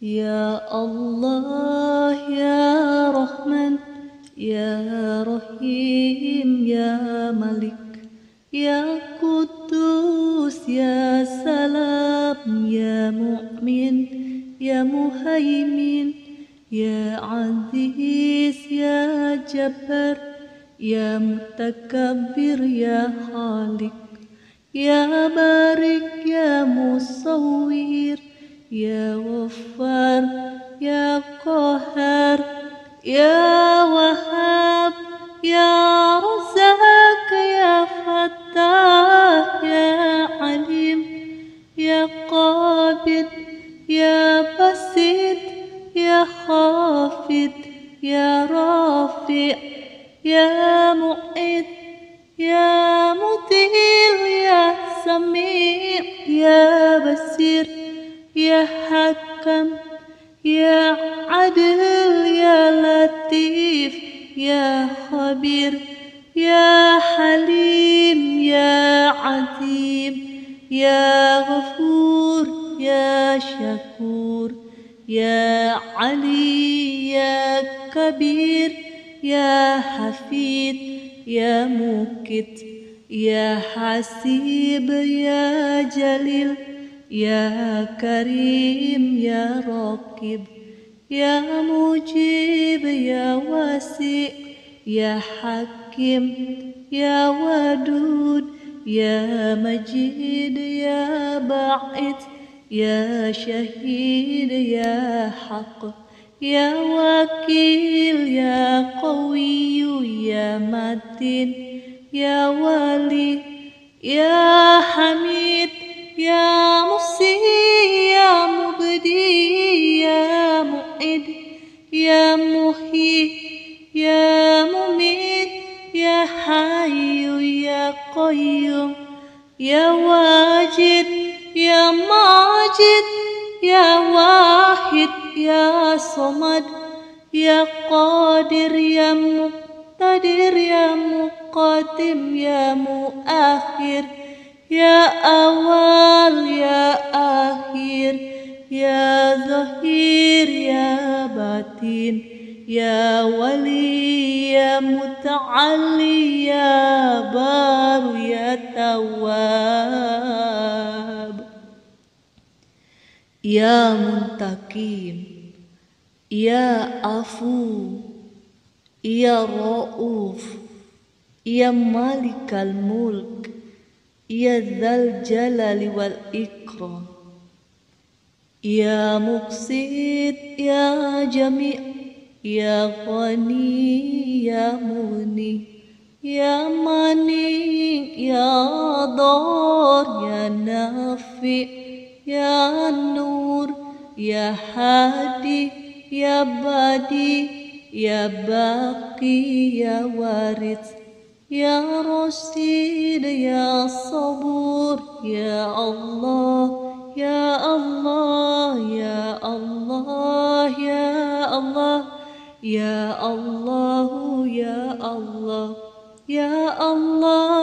Ya Allah, Ya Rahman, Ya Rahim, Ya Malik, Ya Kudus, Ya Salam, Ya Mu'min, Ya Muhaimin, Ya Aziz, Ya Jabbar, Ya Mutakabbir, Ya Khalik, Ya Barik, Ya Musawwir, Ya Ghaffar, Ya Qahar, Ya Wahhab, Ya Razzaq, Ya Fattah, Ya Alim, Ya Qabid, Ya Basit, Ya Khafid, Ya Rafi', Ya Mu'id, Ya Mutil, Ya Sami', Ya Basir, Ya Hakam, Ya Adil, Ya Latif, Ya Khabir, Ya Halim, Ya Azim, Ya Ghafur, Ya Syakur, Ya Ali, Ya Kabir, Ya Hafid, Ya Mukit, Ya Hasib, Ya Jalil, Ya Karim, Ya Raqib, Ya Mujib, Ya Wasi', Ya Hakim, Ya Wadud, Ya Majid, Ya Ba'id, Ya Syahid, Ya Haq, Ya Wakil, Ya Qawiyu, Ya Matin, Ya Wali, Ya Hamid, Ya Musi, Ya Mubdi, Ya Mu'id, Ya Muhyi, Ya Mumit, Ya Hayyu, Ya Qayyum, Ya Wajid, Ya Majid, Ya Wahid, Ya Samad, Ya Qadir, Ya Muqtadir, Ya Muqadim, Ya Muakhir, Ya Awal, Ya Akhir, Ya Zahir, Ya Batin, Ya Wali, Ya Muta'alli, Ya Baru, Ya Tawwab, Ya Muntakim, Ya Afu, Ya Ra'uf, Ya Malikal Mulk, Ya Dzal Jalali wal Ikram, Ya Muqsit, Ya Jami', Ya Ghani, Ya Mughni, Ya Mani, Ya Dar, Ya Nafi', Ya Nur, Ya Hadi, Ya Badi, Ya Baqi, Ya Warith, Ya Rasid, Ya Sabur, Ya Allah, Ya Allah, Ya Allah, Ya Allah, Ya Allah, Ya Allah, Ya Allah.